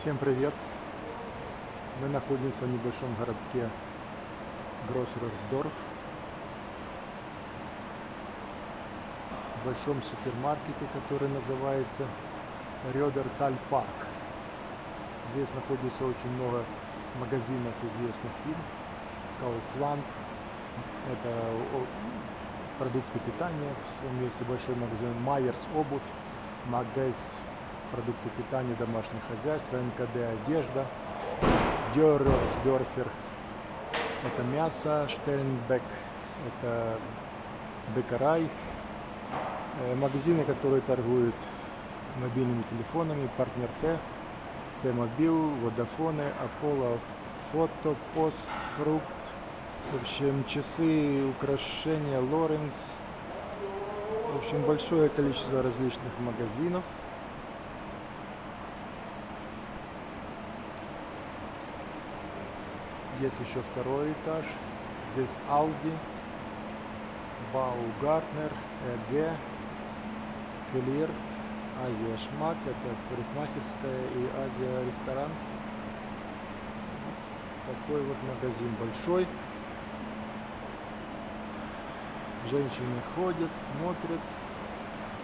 Всем привет! Мы находимся в небольшом городке Гроссерсдорф, в большом супермаркете, который называется Рёдерталь Парк. Здесь находится очень много магазинов известных фирм. Kaufland, это продукты питания, в своем месте большой магазин. Майерс обувь, Магэс продукты питания, домашнее хозяйство, НКД одежда, Дёрфер это мясо, Штернбек это бекарай, магазины, которые торгуют мобильными телефонами, Партнер Т-мобил, Водафоны, Аполло, Фото, Пост, Фрукт, в общем, часы, украшения, Лоренс, в общем, большое количество различных магазинов. Есть еще второй этаж. Здесь Aldi, Baumgartner, ЭГ, Клир, Азия Шмак, это парикмахерская, и Азия ресторан. Такой вот магазин большой. Женщины ходят, смотрят,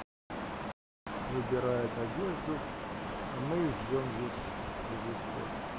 выбирают одежду, а мы ждем здесь.